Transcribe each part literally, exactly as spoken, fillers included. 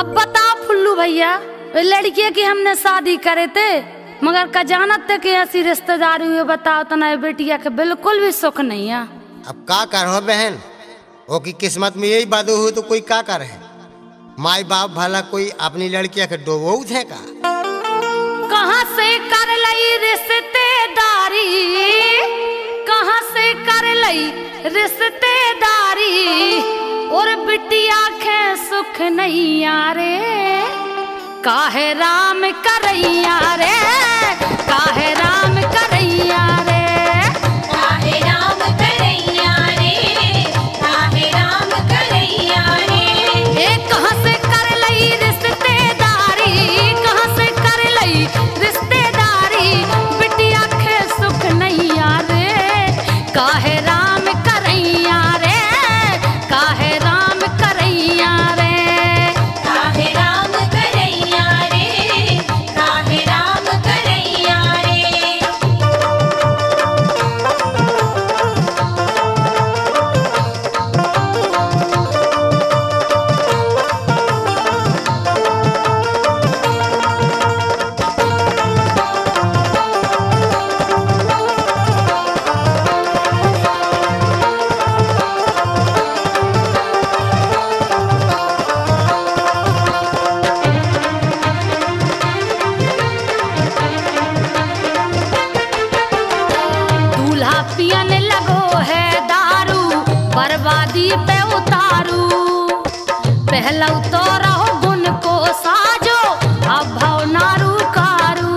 अब बता फुल्लू भैया, लड़के की हमने शादी करे थे मगर का जानत थे कि ऐसी रिश्तेदारी हुई, बताओ तो ना बेटिया के बिल्कुल भी सुख नहीं है। अब का कर हो बहन, वो की किस्मत में यही बात हुई तो कोई का कर है। माई बाप भला कोई अपनी लड़किया के डोबो थे का? कहाँ से कर लई रिश्तेदारी, कहाँ से कर लई रिश्तेदारी, और बिटिया के सुख नहीं यारे, काहे राम करैया रे, काहे राम करैया रे, काहे राम करैया रे, काहे राम करैया रे। ए कहाँ से कर लई रिश्तेदारी, कहाँ से कर लई रिश्तेदारी, बिटिया के सुख नहीं यारे, काहे राम करैया रे, काहे राम करैया रे, काहे राम करैया रे, काहे राम करैया रे। दूल्हा पियन लगो है दारू, बर्बादी पे उतारू, पहला तो रहो गुण को साजो, अब भाव नारू कारू।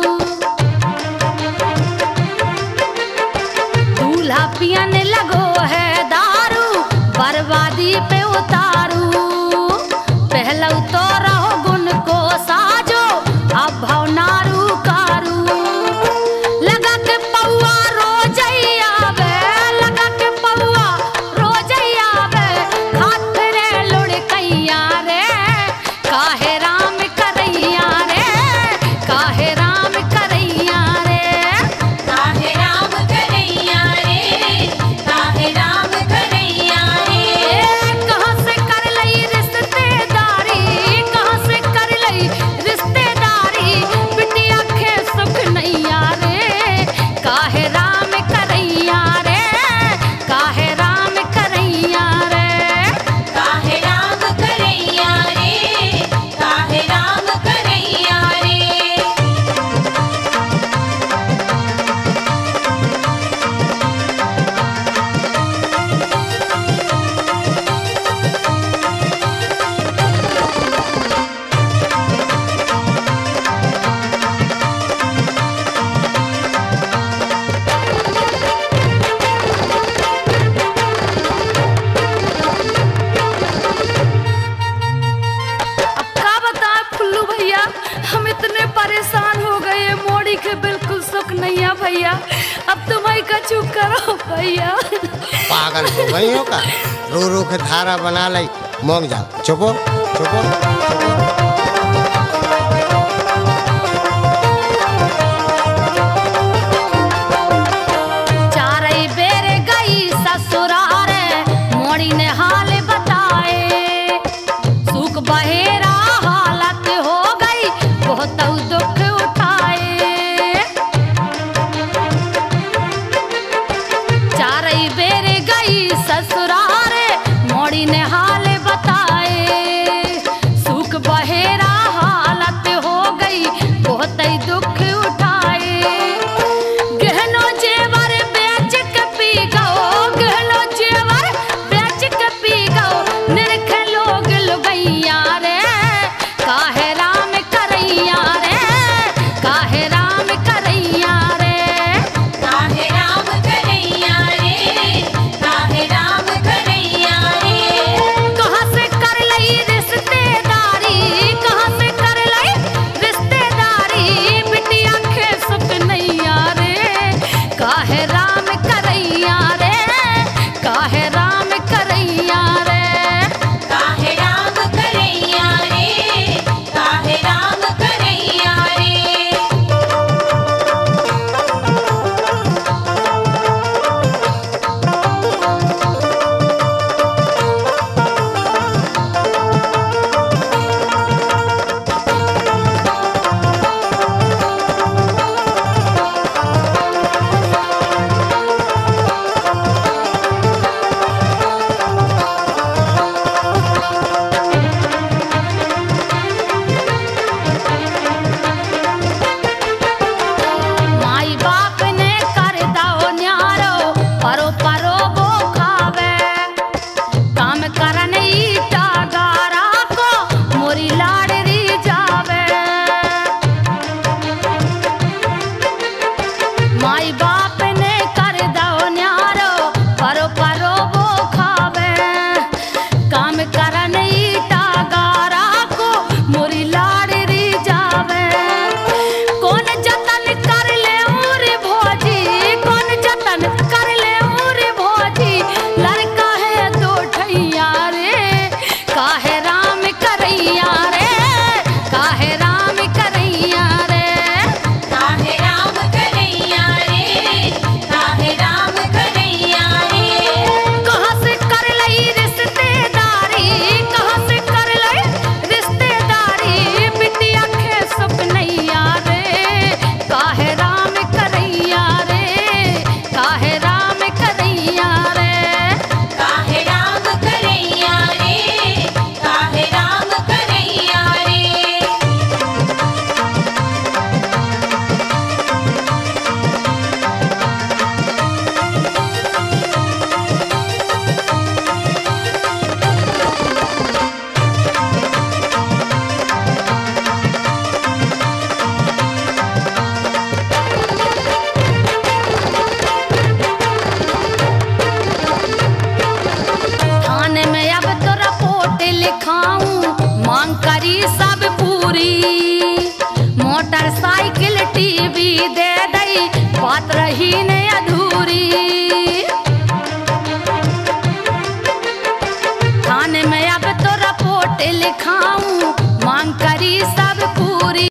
दूल्हा पियन लगो है दारू, बर्बादी पे उतारू, पहला तो रहो गुण को साजो, अब भाव नारू कारू। लगा के पौआ रोजैया बे, लगा के पौआ रोजैया बे, हाथ रे लुढ़कैया रे, काहे राम करैया रे, काहे राम करैया रे, काहे राम करैया रे, काहे राम करैया रे। ए कहाँ से कर लई रिश्तेदारी, कहाँ से कर लई रिश्तेदारी, बिटिया के सुख नहीं यारे, काहे राम करैया रे, काहे राम करैया रे, काहे राम करैया रे, काहे राम करैया रे। अब का बताएं फुल्लू भैया, हम इतने परेशान हो गए, मोड़ी के बिल्कुल सुख नहीं है भैया, अब तुम्हारी का चुप करो भैया। पागल हो गई हो का? रो रो के धारा बना लाई, मोंग जाओ, चुपो चुपो चुपो। चारई बेर गई ससुराल, मोड़ी ने हाल बताए, सुख बहेरा हालत हो गई, बहुत दुख उठाए। चारई बेर गई ससुराल, मोड़ी ने हाल बताए, सुख बहे ई सब पूरी मोटरसाइकिल टीवी दे दई बात रही ने अधूरी थाने में अब तो रिपोर्ट लिखाऊं